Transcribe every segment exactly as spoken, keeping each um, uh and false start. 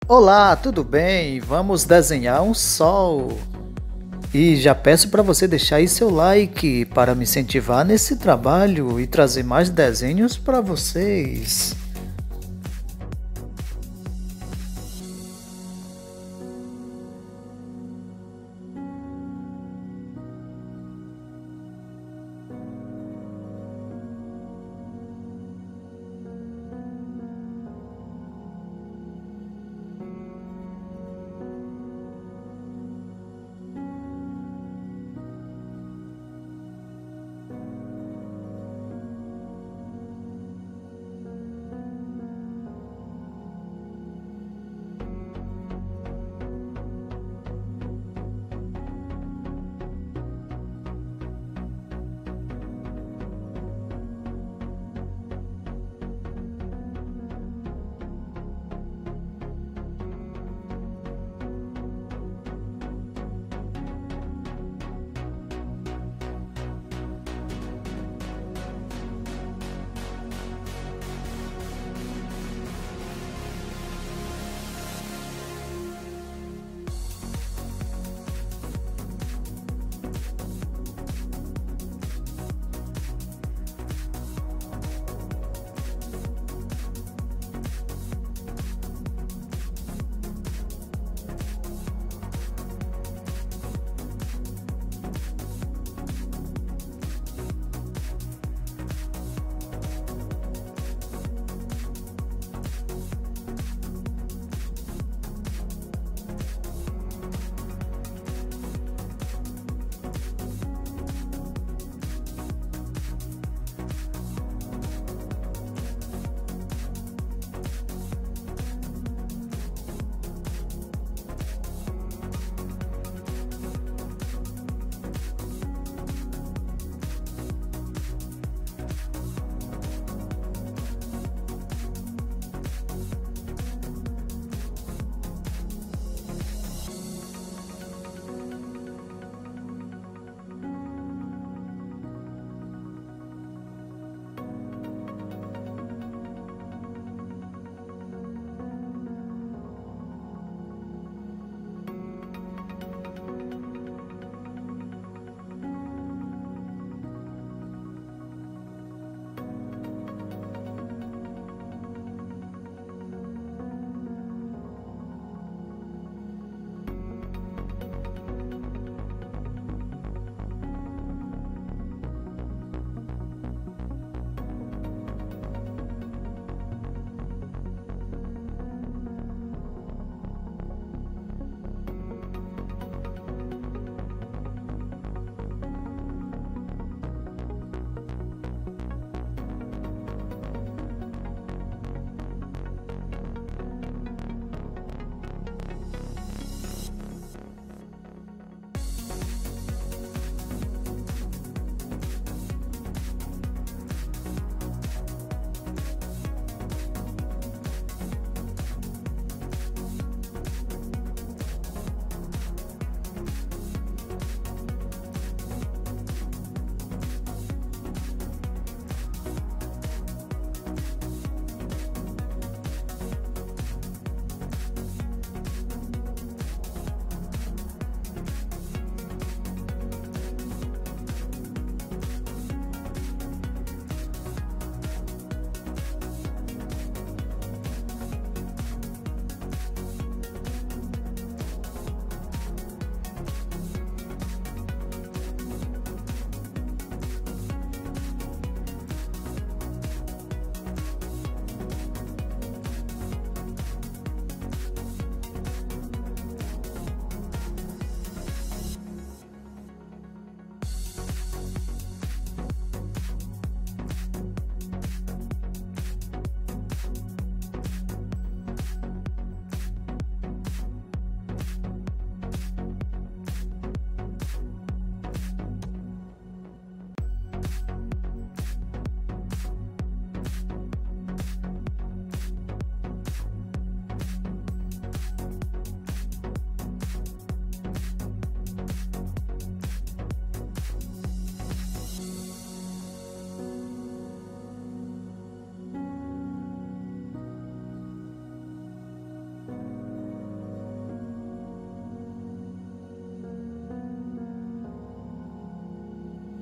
Olá, tudo bem? Vamos desenhar um sol. E já peço para você deixar aí seu like para me incentivar nesse trabalho e trazer mais desenhos para vocês.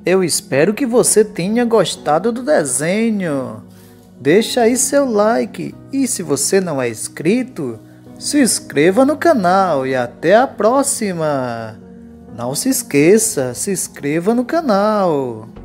Eu espero que você tenha gostado do desenho. Deixa aí seu like e se você não é inscrito, se inscreva no canal e até a próxima. Não se esqueça, se inscreva no canal.